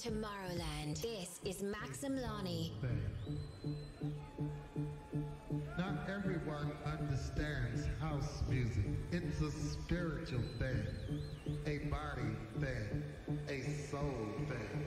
Tomorrowland. This is Maxim Lani. Not everyone understands house music. It's a spiritual thing, a body thing, a soul thing.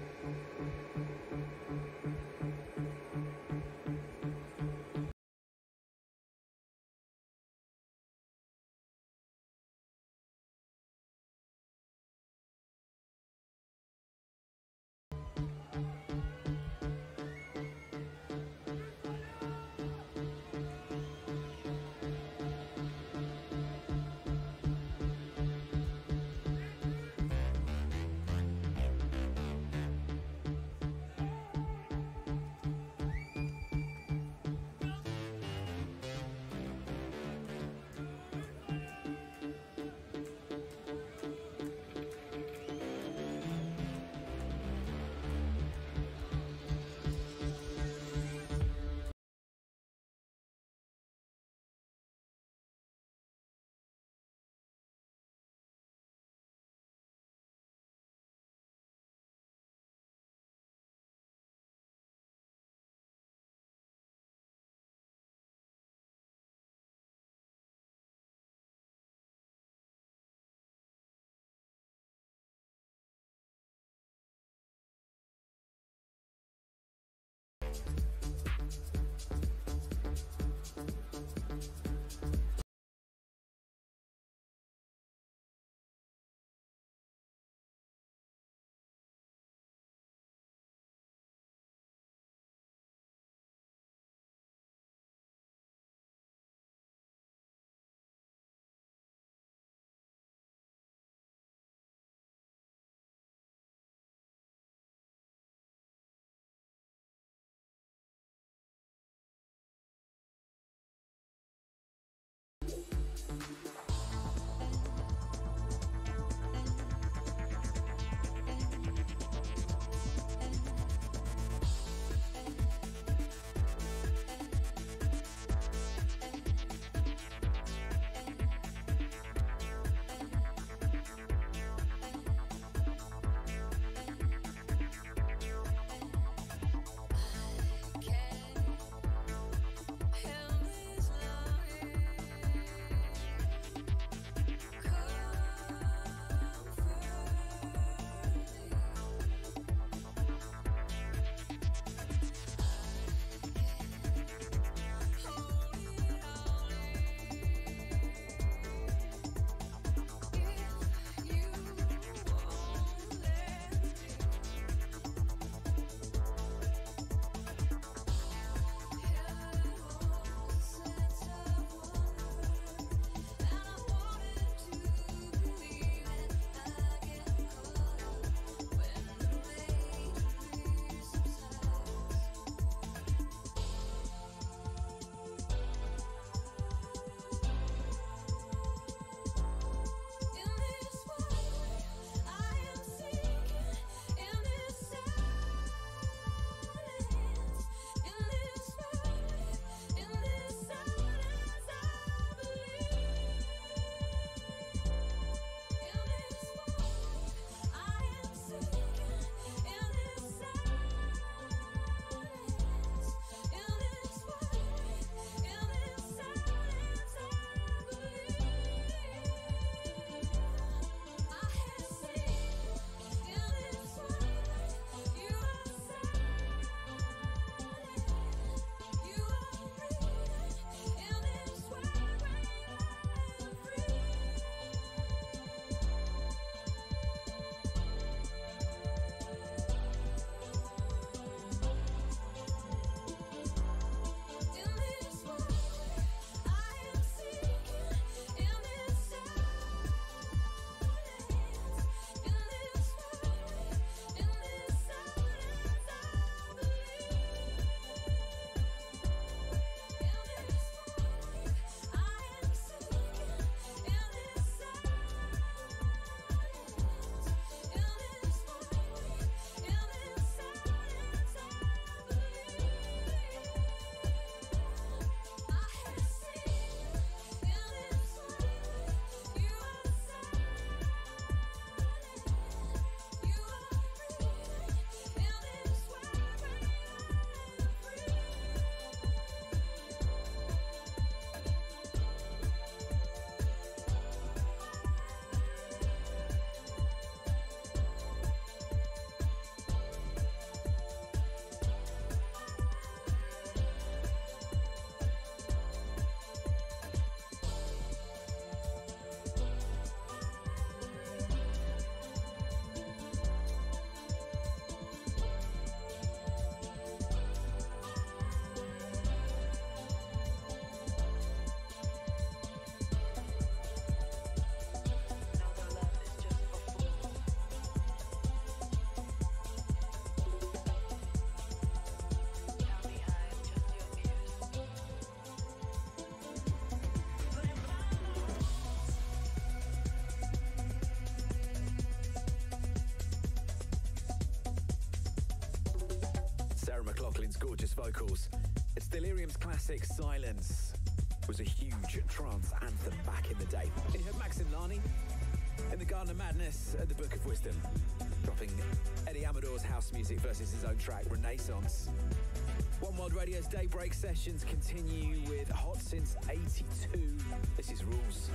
Jones' gorgeous vocals. It's Delirium's classic Silence. It was a huge trance anthem back in the day. And you heard Maxim Lani in the Garden of Madness at the Book of Wisdom, dropping Eddie Amador's house music versus his own track, Renaissance. One World Radio's Daybreak sessions continue with Hot Since 82. This is Rules.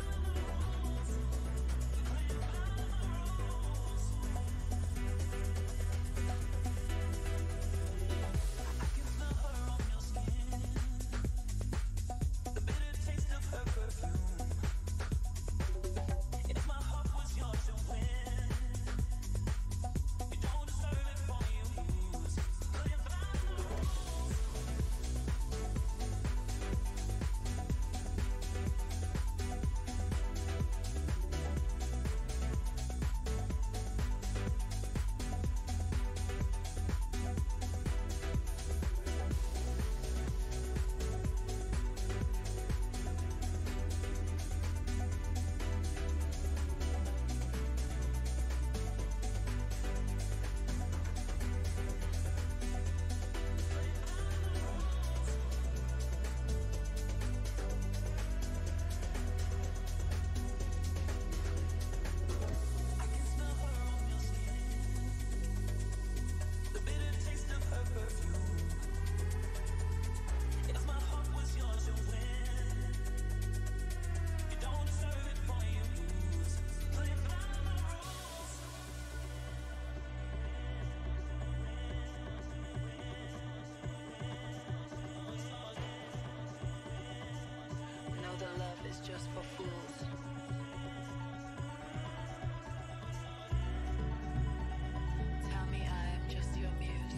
Just for fools. Tell me I am just your muse.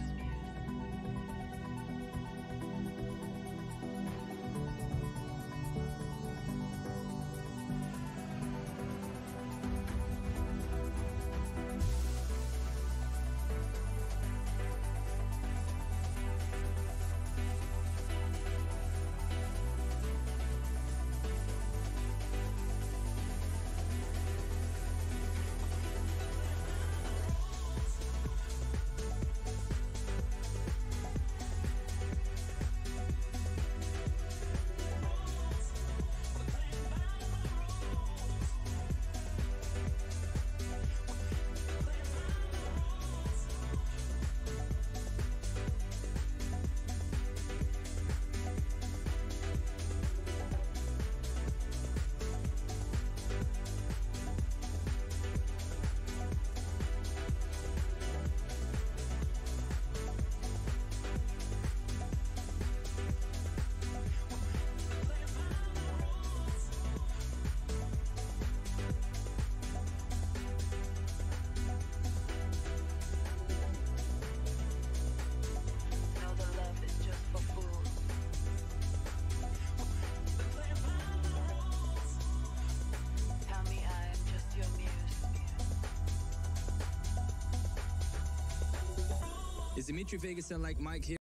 Is Dimitri Vegas and like Mike here?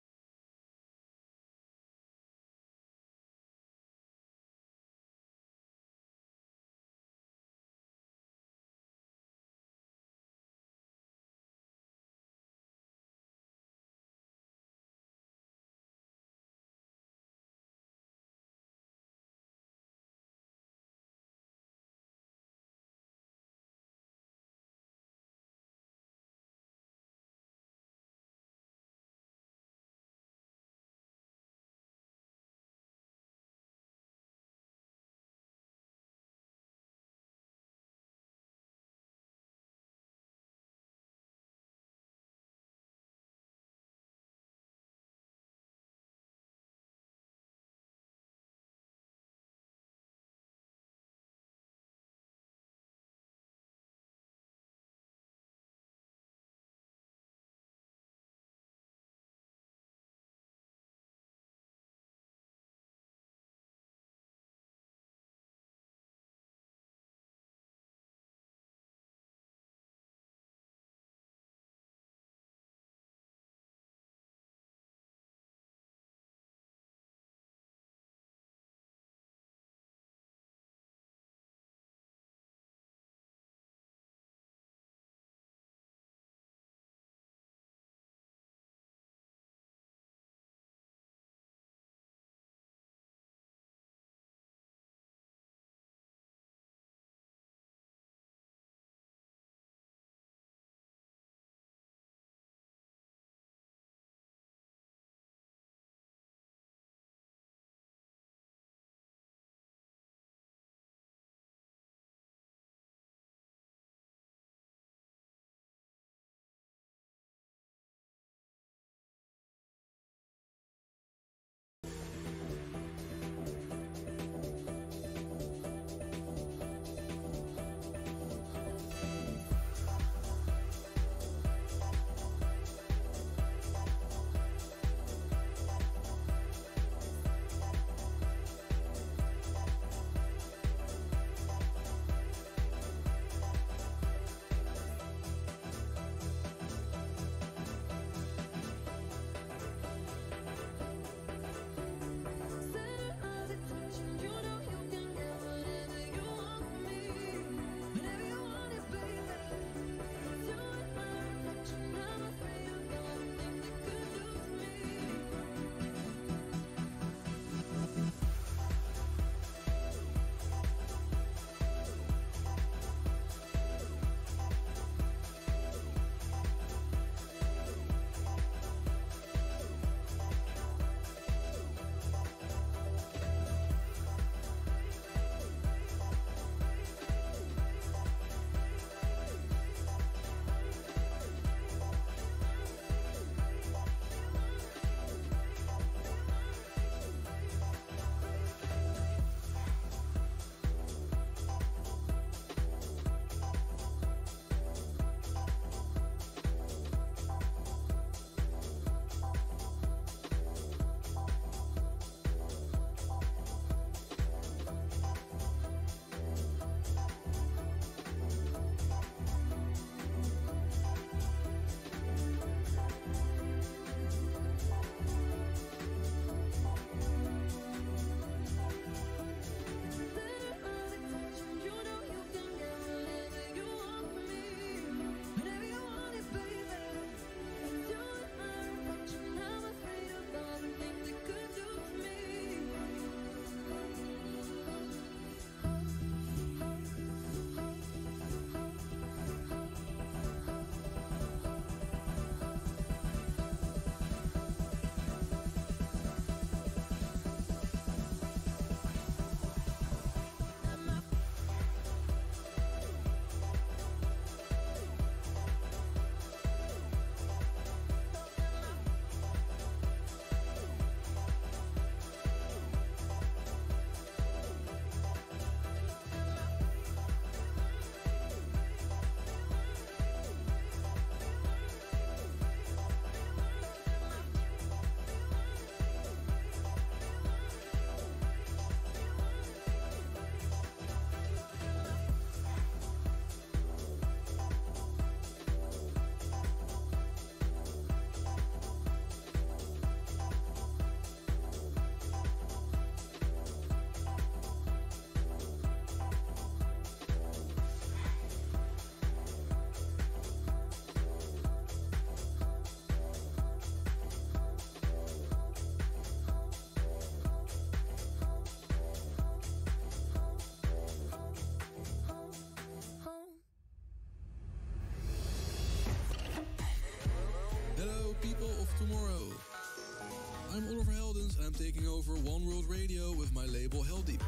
I'm Oliver Heldens and I'm taking over One World Radio with my label Heldeep.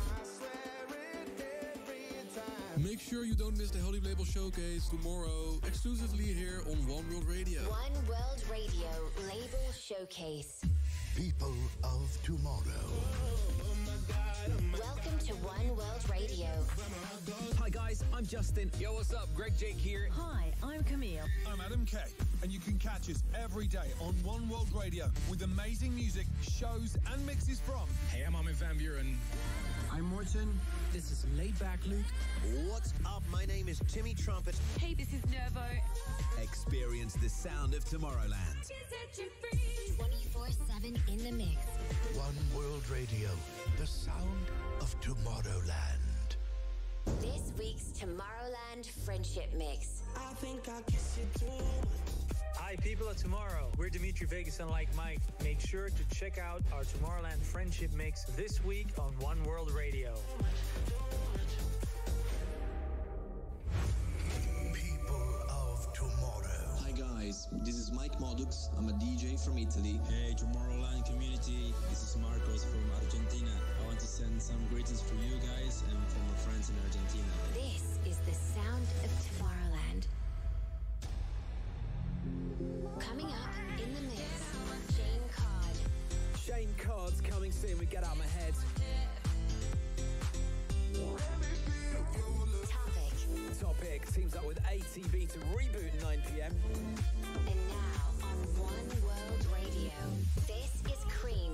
Make sure you don't miss the Heldeep Label Showcase tomorrow, exclusively here on One World Radio. One World Radio Label Showcase. People of tomorrow. Welcome to One World Radio. Hi guys, I'm Justin. Yo, what's up? Greg Jake here. Hi, I'm Camille. I'm Adam Kay, and you can catch us every day on One World Radio with amazing music, shows and mixes from... Hey, I'm Armin van Buren. I'm Morton. This is Laid Back Luke. What's up? My name is Timmy Trumpet. Hey, this is Nervo. Experience the sound of Tomorrowland. 24/7 in the mix. One World Radio, the sound of Tomorrowland. This week's Tomorrowland Friendship Mix. I think I kiss you too much. Hi, people of tomorrow. We're Dimitri Vegas and Like Mike. Make sure to check out our Tomorrowland Friendship Mix this week on One World Radio. People of tomorrow. Hi guys, this is Mike Modux. I'm a DJ from Italy. Hey Tomorrowland community, this is Marcos from Argentina. I want to send some greetings for you guys and for my friends in Argentina. This is the sound of Tomorrowland. Coming up in the mix, Shane Card. Shane Card's coming soon with Get Out My Head. Topic teams up with ATV to reboot 9 p.m. And now on One World Radio, this is Cream.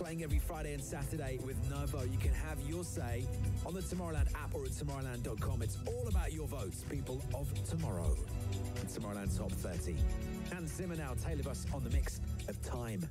playing every Friday and Saturday with Novo. You can have your say on the Tomorrowland app or at tomorrowland.com. It's all about your votes, people of tomorrow. The Tomorrowland Top 30. Hans Zimmer now, Taylor Bus on the mix of Time.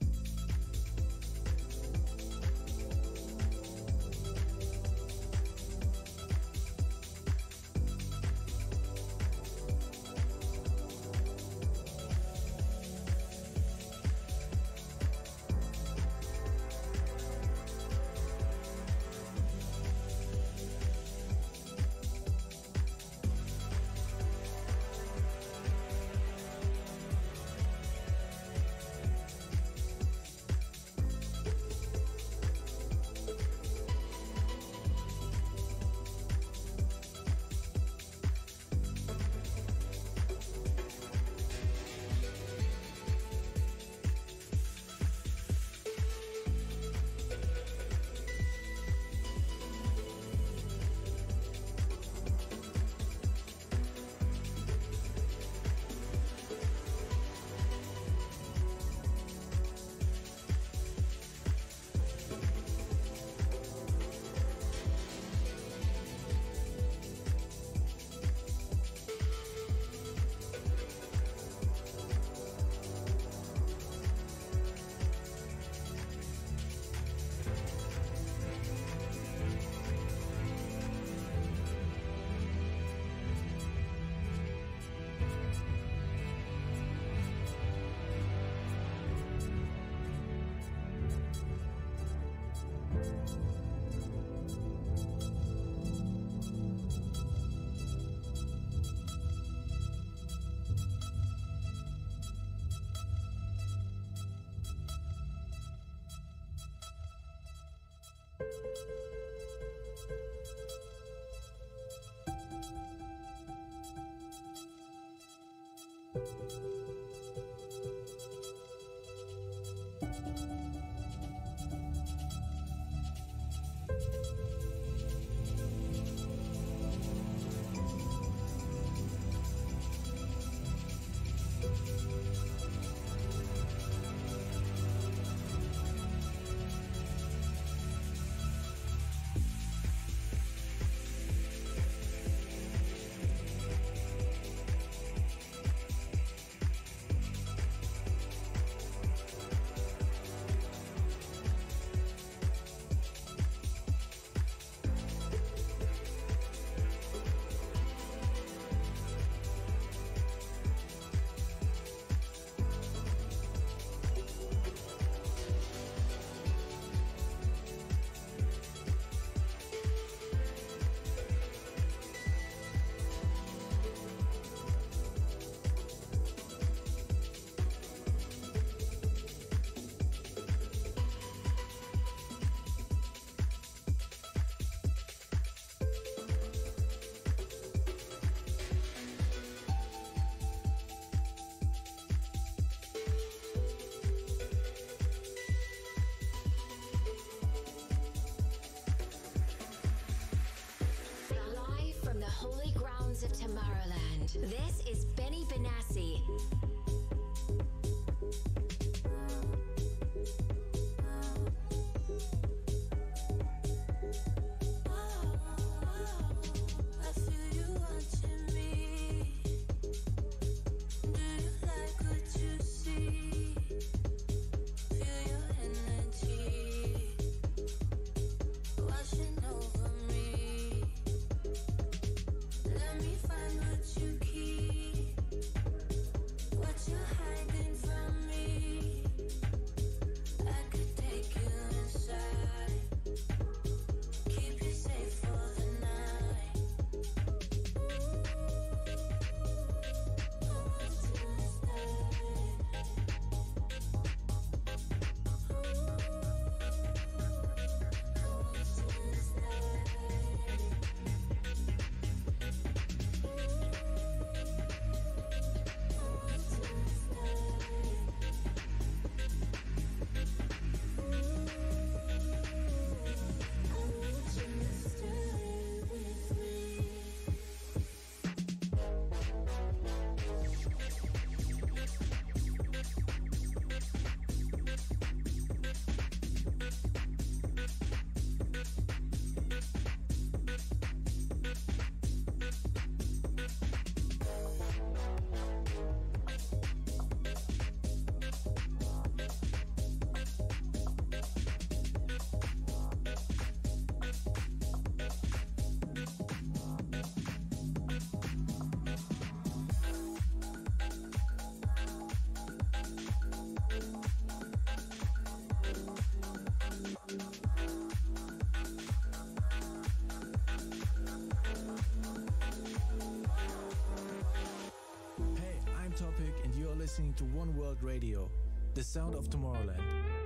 listening to One World Radio, the sound of Tomorrowland.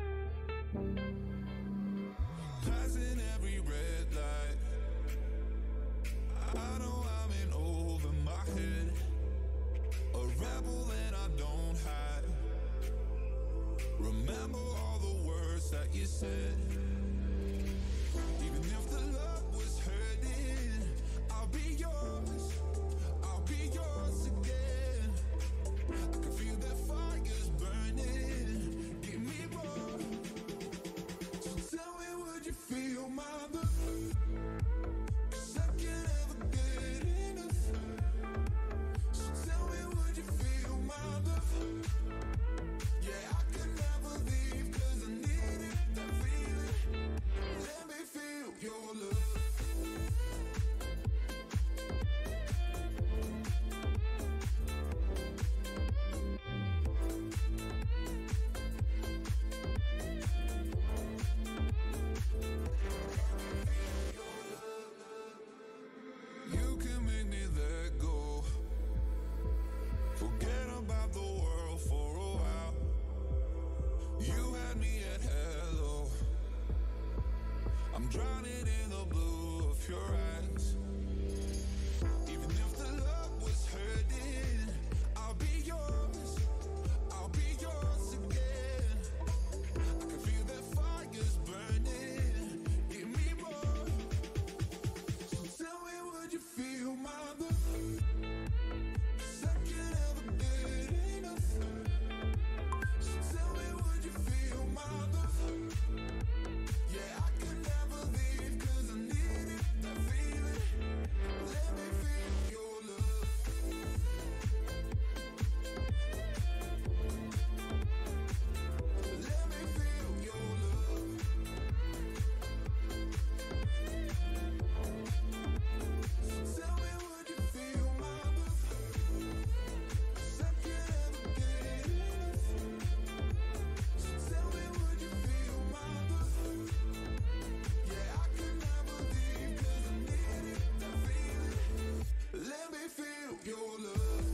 Passing every red light, I know I'm in over my head. A rebel and I don't hide. Remember all the words that you said. Even if the love was hurting, I'll be yours. I'll be yours again. I can feel that fire's burning. Give me more. So tell me, would you feel my love? 'Cause I can't ever get enough. So tell me, would you feel my love? Yeah, I can never leave 'cause I need it, that feeling. Let me feel your love. You can make me let go. Forget about the world for a while. You had me at hello. I'm drowning in the blue of your eyes. Even if the love was hurting, I'll be yours. I'll be yours again. I can feel that fire's burning. Give me more. So tell me, would you feel my love? 'Cause I can't ever get enough. So tell me, would you feel my love? Yeah, I can never leave 'cause I need it, that feeling. Let me feel your love. Let me feel your love. So tell me, would you feel my love? 'Cause I can't ever get enough. So tell me, would you feel my love? Yeah, I can never leave 'cause I need it, that feeling. Let me feel your love.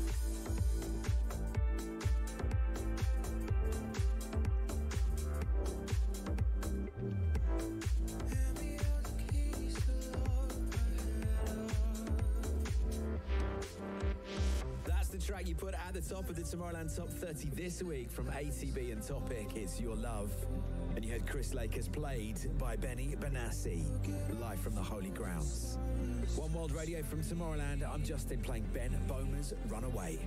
That's the track you put at the top of the Tomorrowland Top 30 this week from ATB and Topic. It's Your Love. And you heard Chris Lakers played by Benny Benassi, live from the Holy Grounds. One World Radio from Tomorrowland. I'm Justin playing Ben Bowman's Runaway.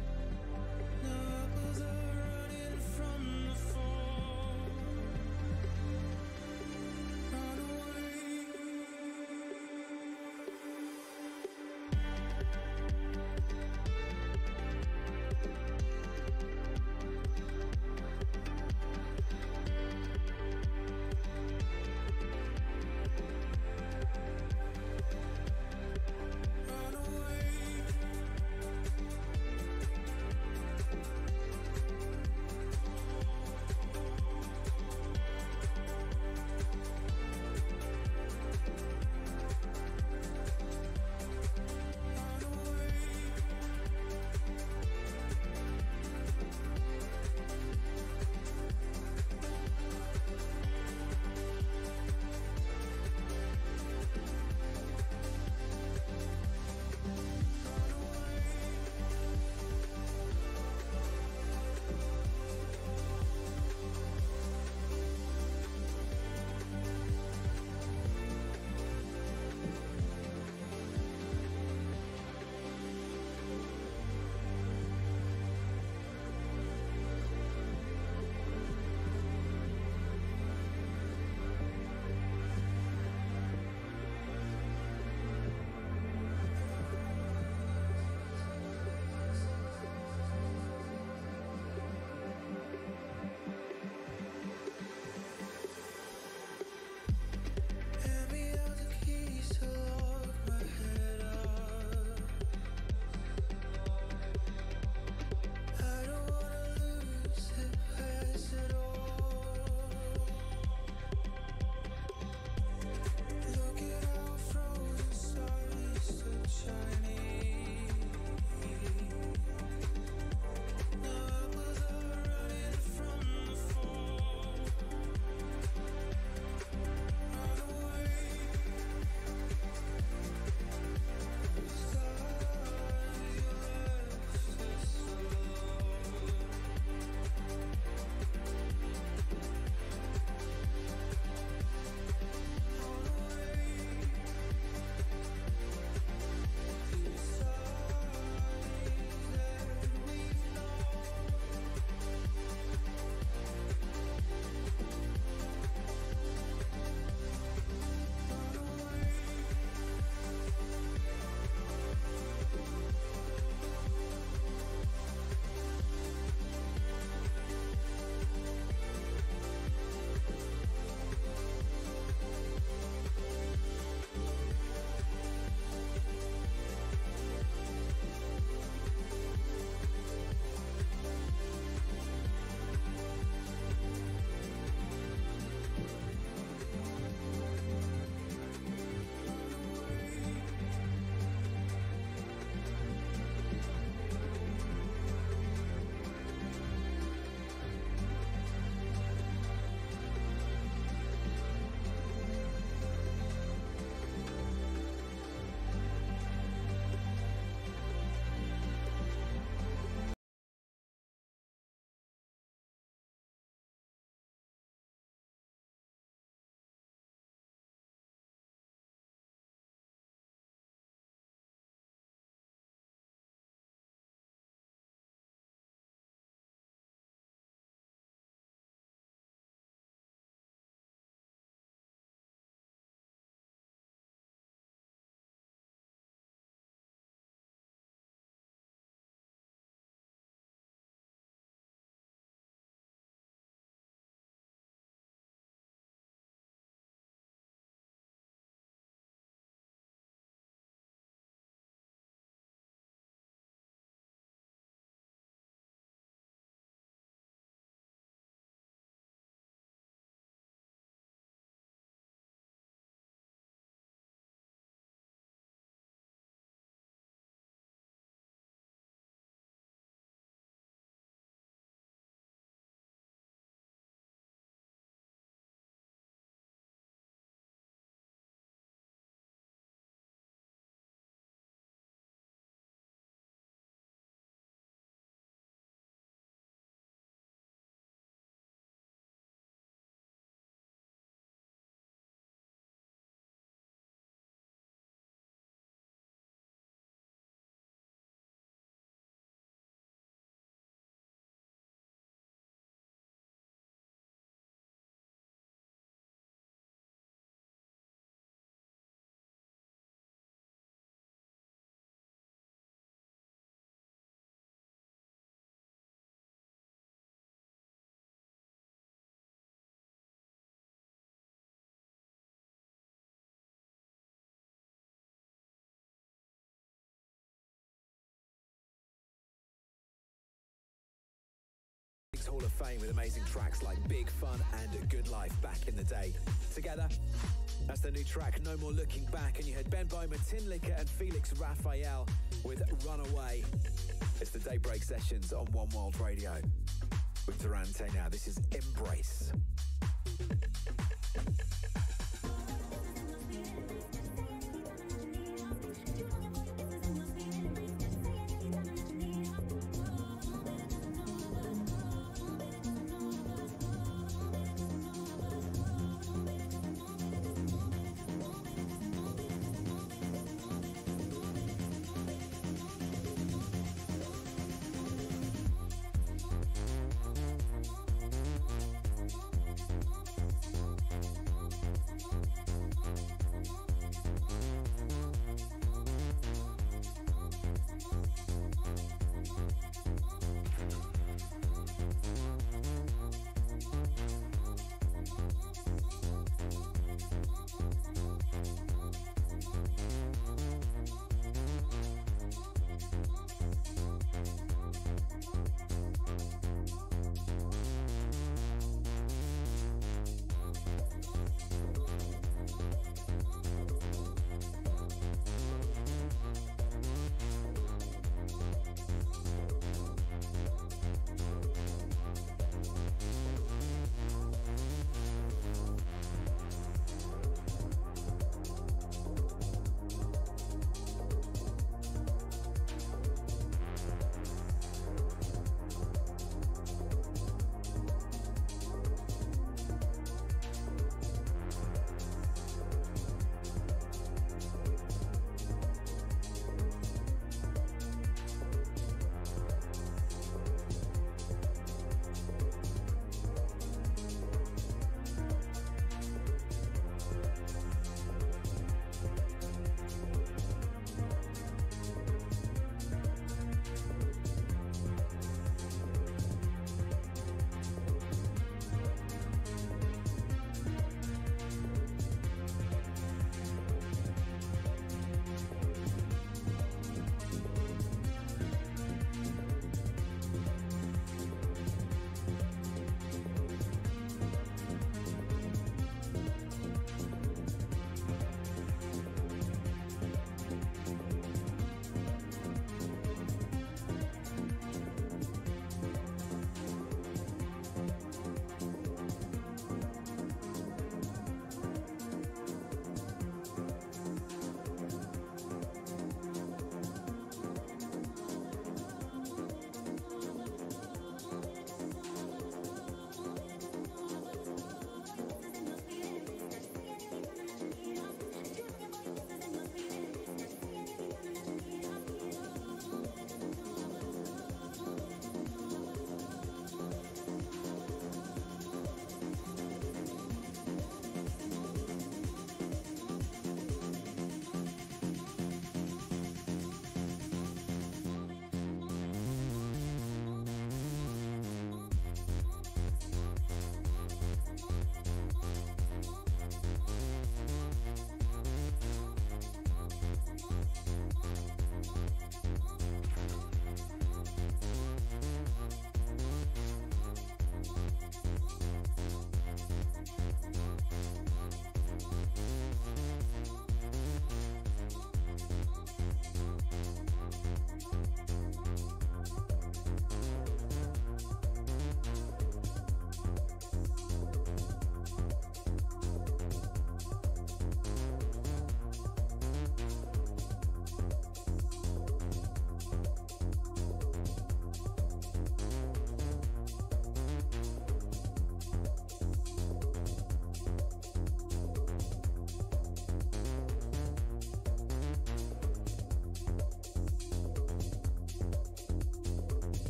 Music's Hall of Fame with amazing tracks like Big Fun and Good Life back in the day. Together, that's the new track, No More Looking Back, and you heard Ben Bowman, Tin Liquor and Felix Raphael with Runaway. It's the Daybreak Sessions on One World Radio. With Durante now, this is Embrace.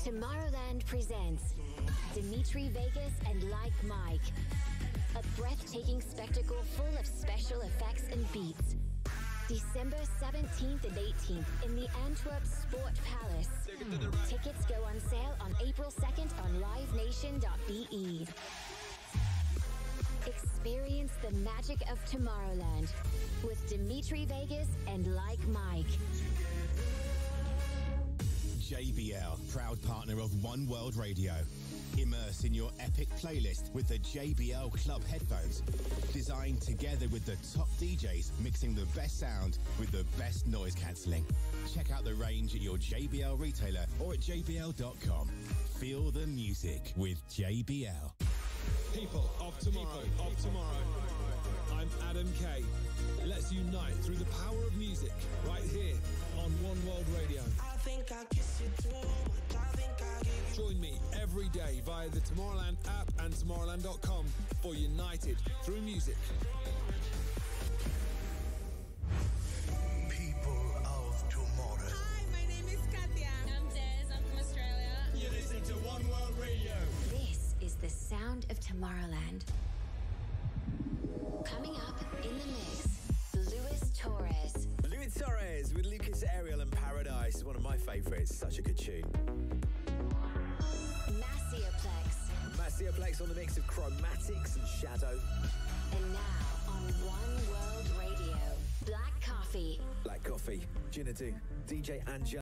Tomorrowland presents Dimitri Vegas and Like Mike. A breathtaking spectacle full of special effects and beats. December 17th and 18th in the Antwerp Sport Palace. Tickets go on sale on April 2nd on livenation.be. Experience the magic of Tomorrowland with Dimitri Vegas and Like Mike. JBL, proud partner of One World Radio. Immerse in your epic playlist with the JBL Club headphones, designed together with the top DJs, mixing the best sound with the best noise cancelling. Check out the range at your JBL retailer or at jbl.com. Feel the music with JBL. People of tomorrow, I'm Adam Kay. Let's unite through the power of music right here on One World Radio. I think I kiss you too much. I think I give you. Join me every day via the Tomorrowland app and Tomorrowland.com for United Through Music. People of tomorrow. Hi, my name is Katya. I'm Des. I'm from Australia. You're listening to One World Radio. This is the sound of Tomorrowland. Coming up in the mix, Luis Torres. Luis Torres with Lucas Ariel and Paradise, one of my favourites. Such a good tune. Massioplex on the mix of Chromatics and Shadow. And now on One World Radio, Black Coffee. Black Coffee, Ginadu, DJ Angel.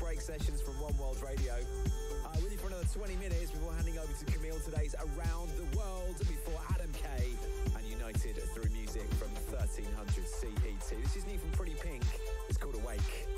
break sessions from One World Radio. With you for another 20 minutes before handing over to Camille today's Around the World, before Adam K and United through music from 1300 CET. This is new from Pretty Pink. It's called Awake.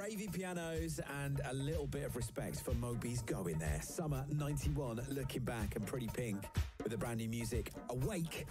ravey pianos and a little bit of respect for Moby's going there. Summer 91, looking back, and Pretty Pink with the brand new music, Awake.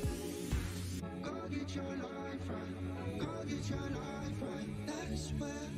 Your life right, go get your life right. That's where